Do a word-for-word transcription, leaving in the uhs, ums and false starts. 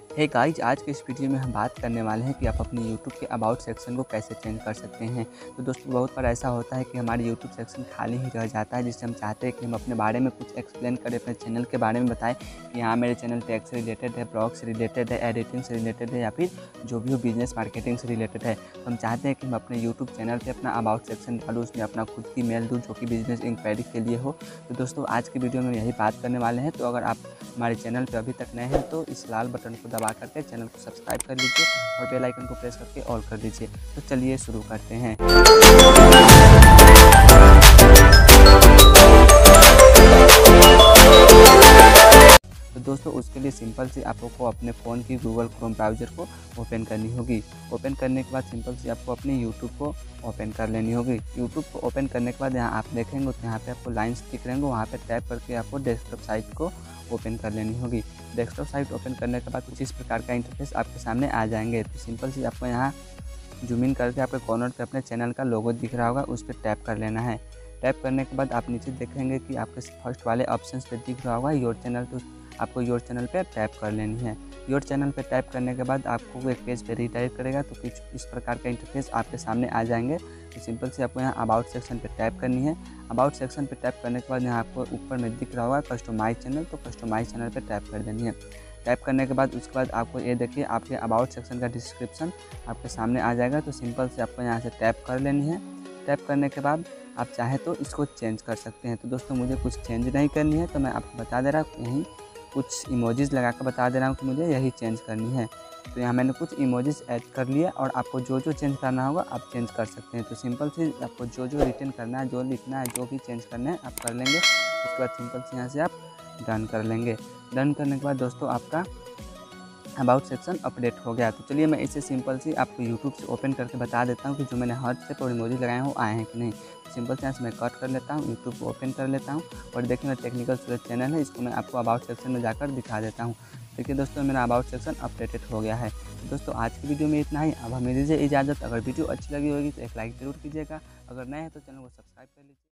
Hey guys, आज के इस वीडियो में हम बात करने वाले हैं कि आप अपने यूट्यूब के अबाउट सेक्शन को कैसे चेंज कर सकते हैं। तो दोस्तों, बहुत बार ऐसा होता है कि हमारे यूट्यूब सेक्शन खाली ही रह जाता है, जिससे हम चाहते हैं कि हम अपने बारे में कुछ एक्सप्लेन करें, अपने चैनल के बारे में बताएं कि हाँ, मेरे चैनल टेक से रिलेटेड है, ब्लॉग से रिलेटेड है, एडिटिंग से रिलेटेड है, या फिर जो भी हो बिजनेस मार्केटिंग से रिलेटेड है। तो हम चाहते हैं कि हम अपने यूट्यूब चैनल पर अपना अबाउट सेक्शन डालूँ, उसमें अपना खुद की मेल दूँ जो कि बिजनेस इंक्वायरी के लिए हो। तो दोस्तों, आज की वीडियो में यही बात करने वाले हैं। तो अगर आप हमारे चैनल पर अभी तक नए हैं तो इस लाल बटन को दबा करके चैनल को सब्सक्राइब कर लीजिए और बेल आइकन को प्रेस करके ऑल कर दीजिए। तो चलिए शुरू करते हैं। तो दोस्तों, उसके लिए सिंपल सी आपको अपने फ़ोन की गूगल क्रोम ब्राउज़र को ओपन करनी होगी। ओपन करने के बाद सिंपल सी आपको अपने यूट्यूब को ओपन कर लेनी होगी। यूट्यूब को ओपन करने के बाद यहाँ आप देखेंगे तो यहाँ पे आपको लाइन्स दिख रहेंगे, वहाँ पे टैप करके आपको डेस्कटॉप साइट को ओपन कर लेनी होगी। डेस्कटॉप साइट ओपन करने के बाद कुछ इस प्रकार का इंटरफेस आपके सामने आ जाएंगे। तो सिंपल सी आपको यहाँ जूम इन करके आपके कॉर्नर पे अपने चैनल का लोगो दिख रहा होगा, उस पर टैप कर लेना है। टैप करने के बाद आप नीचे देखेंगे कि आपके फर्स्ट वाले ऑप्शन पे दिख रहा होगा योर चैनल। तो आपको योर चैनल पे टैप कर लेनी है। योर चैनल पे टैप करने के बाद आपको वो एक पेज पे रीडायरेक्ट करेगा। तो कुछ इस प्रकार का इंटरफेस आपके सामने आ जाएंगे। तो सिंपल से आपको यहाँ अबाउट सेक्शन पे टैप करनी है। अबाउट सेक्शन पे टैप करने के बाद यहाँ आपको ऊपर में दिख रहा होगा कस्टमाइज चैनल, तो कस्टमाइज चैनल पे टैप कर देनी है। टैप करने के बाद उसके बाद आपको ये देखिए आपके अबाउट सेक्शन का डिस्क्रिप्शन आपके सामने आ जाएगा। तो सिंपल से आपको यहाँ से टैप कर लेनी है। टैप करने के बाद आप चाहें तो इसको चेंज कर सकते हैं। तो दोस्तों, मुझे कुछ चेंज नहीं करनी है, तो मैं आपको बता दे रहा हूँ, यहीं कुछ इमोजीज़ लगा कर बता दे रहा हूँ कि मुझे यही चेंज करनी है। तो यहाँ मैंने कुछ इमोजीज़ ऐड कर लिया और आपको जो जो चेंज करना होगा आप चेंज कर सकते हैं। तो सिंपल से आपको जो जो रिटर्न करना है, जो लिखना है, जो भी चेंज करना है आप कर लेंगे। उसके बाद सिंपल से यहाँ से आप डन कर लेंगे। डन करने के बाद दोस्तों, आपका अबाउट सेक्शन अपडेट हो गया। तो चलिए मैं इसे सिंपल सी आपको यूट्यूब से ओपन करके बता देता हूँ कि जो मैंने हर्ट से और इमोजी लगाए हैं वो आए हैं कि नहीं। सिंपल से यहाँ से मैं कट कर लेता हूँ, यूट्यूब को ओपन कर लेता हूँ और देखिए मेरा टेक्निकल सूरज चैनल है, इसको मैं आपको अबाउट सेक्शन में जाकर दिखा देता हूँ। देखिए दोस्तों, मेरा अबाउट सेक्शन अपडेटेड हो गया है। तो दोस्तों, आज की वीडियो में इतना ही। अब हमें दीजिए इजाज़त। अगर वीडियो अच्छी लगी होगी तो एक लाइक ज़रूर कीजिएगा। अगर नए हैं तो चैनल को सब्सक्राइब कर लीजिए।